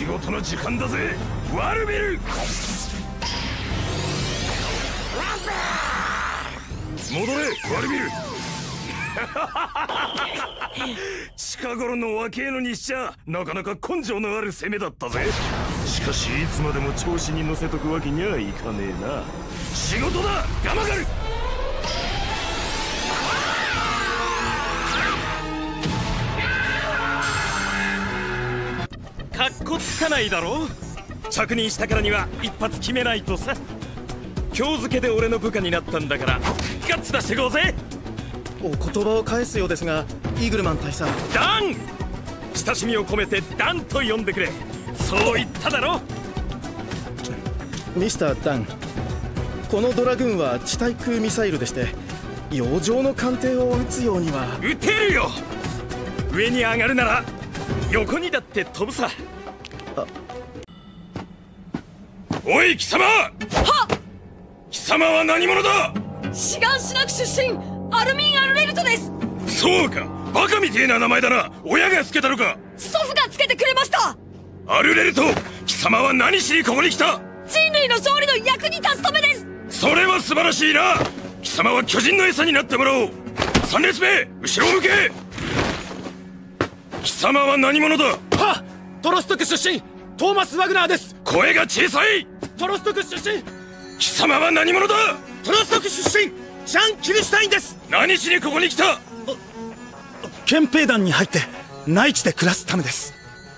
事の時間だぜワルビル。戻れワルビル。近頃の若えのにしちゃなかなか根性のある攻めだったぜ。しかしいつまでも調子に乗せとくわけにはいかねえな。仕事だガマガル。かっこつかないだろ。着任したからには一発決めないとさ。今日付けで俺の部下になったんだからガッツ出してこうぜ。 お言葉を返すようですが、イーグルマン大佐。 ダン。親しみを込めてダンと呼んでくれ。そう言っただろ。 ミスター・ダン、このドラグーンは地対空ミサイルでして、洋上の艦艇を撃つようには。 撃てるよ。上に上がるなら横にだって飛ぶさ。おい貴様。はっ。貴様は何者だ。 シガンシナク出身アルミン・アルレルトです。 そうか、バカみてえな名前だな。親がつけたのか。 祖父がつけてくれました。 アルレルト、貴様は何しにここに来た。 人類の勝利の役に立つためです。 それは素晴らしいな。貴様は巨人の餌になってもらおう。3列目後ろを向け。貴様は何者だ。はっ。トロストク出身トーマス・ワグナーです。 声が小さい。 トロストク出身。 貴様は何者だ。 トロストク出身ジャン・キルシュタインです。 何しにここに来た。 憲兵団に入って内地で暮らすためです。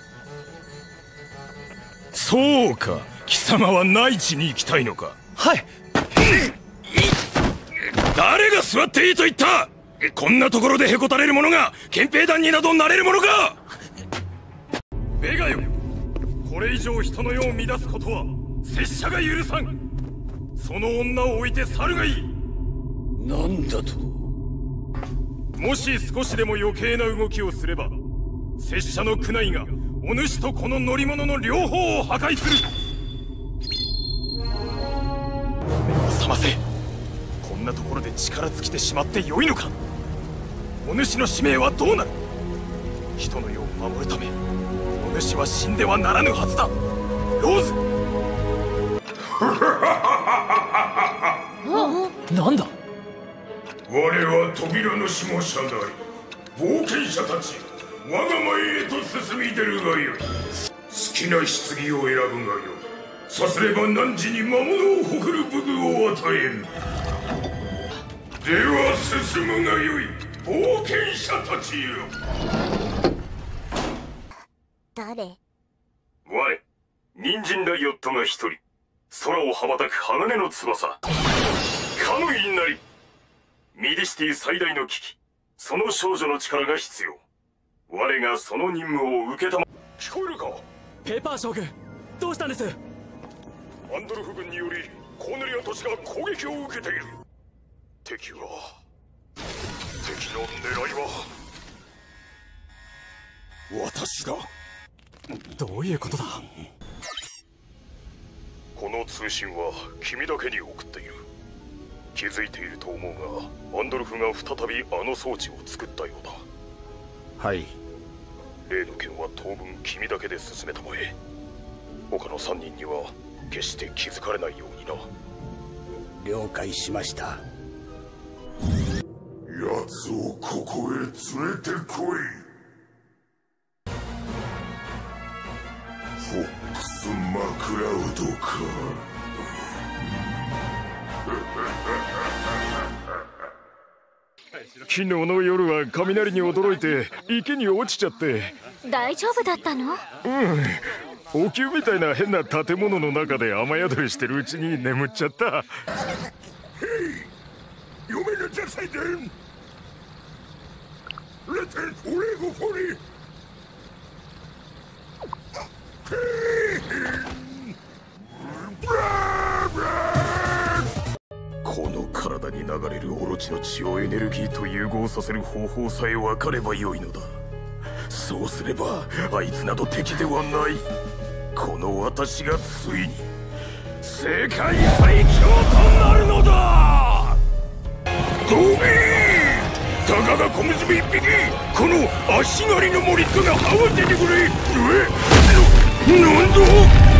そうか、貴様は内地に行きたいのか。 はい。 誰が座っていいと言った。こんなところでへこたれる者が憲兵団になどなれるものか。ベガよ、これ以上人の世を乱すことは拙者が許さん。その女を置いて去るがいい。なんだと。もし少しでも余計な動きをすれば拙者の苦内がお主とこの乗り物の両方を破壊する。目を覚ませ。こんなところで力尽きてしまってよいのか。お主の使命はどうなる。人の世を守るためお主は死んではならぬはずだ。ローズ。なんだ。 我は扉の下社なり冒険者たち、我が前へと進み出るがよい。好きな棺を選ぶがよい。さすれば汝に魔物を誇る武具を与える。では進むがよい冒険者たちよ。 誰。 我人参ライオットが一人、空を羽ばたく鋼の翼カムイなり。ミディシティ最大の危機、その少女の力が必要。我がその任務を受けたま。聞こえるか。 ペーパー将軍、どうしたんです。 アンドルフ軍によりコーネリア都市が攻撃を受けている。敵の狙いは私だ。 どういうことだ。 この通信は君だけに送っている。気づいていると思うがアンドルフが再びあの装置を作ったようだ。 はい。 例の件は当分君だけで進めたまえ。他の3人には決して気づかれないようにな。 了解しました。 奴をここへ連れてこい。フォックス・マクラウドか。昨日の夜は雷に驚いて池に落ちちゃって。 大丈夫だったの。 王宮みたいな変な建物の中で雨宿りしてるうちに眠っちゃった。嫁のジャサイデンレテンオレゴフォリこの体に流れるオロチの血をエネルギーと融合させる方法さえ分かればよいのだ。そうすればあいつなど敵ではない。この私がついに世界最強となるのだ。ドビーたかが小娘一匹、この足狩りのモリットが合わせてくれ。 なんだ